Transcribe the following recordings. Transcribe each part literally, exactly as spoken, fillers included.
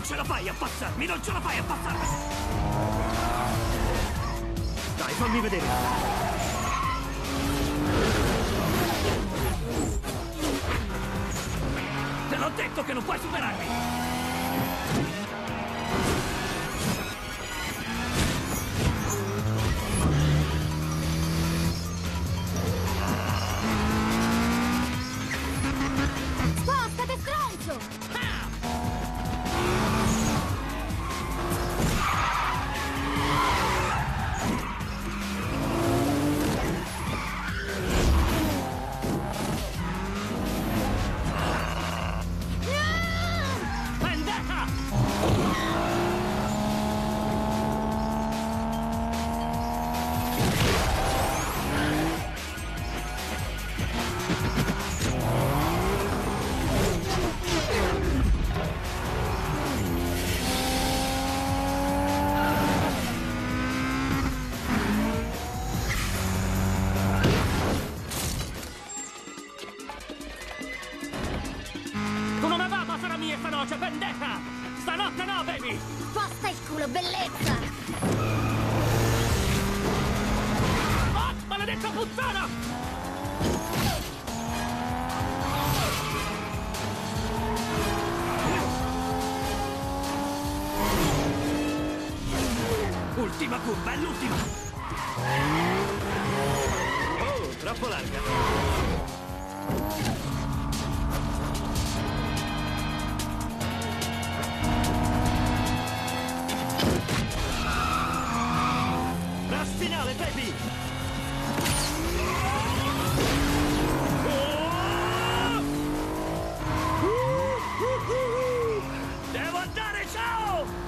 ce la fai a passarmi, non ce la fai a passarmi! Dai, fammi vedere! Te l'ho detto che non puoi superarmi! Spostate, stronzo! Ah! Vendetta! Tu non aveva sarà mia stanotte, vendetta! Stanotte no, baby! Sposta il culo, bellezza! Oh, maledetta puttana! Ultima curva, è l'ultima! Oh, troppo larga! Rush finale, baby! Oh! Uh, uh, uh, uh. Devo andare, ciao!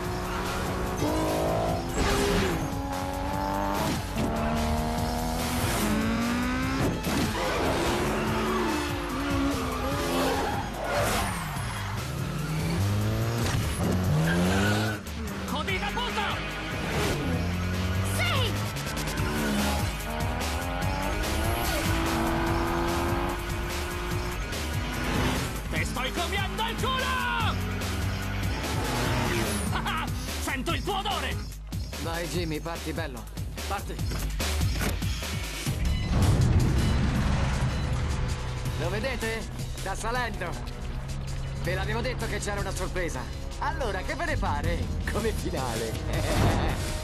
Codina puta! Sì! Ti sto comiendo il culo! Ah, sento il tuo odore! Vai Jimmy, parti bello. Parti! Lo vedete? Sta salendo. Ve l'avevo detto che c'era una sorpresa. Allora, che ve ne pare? Come finale.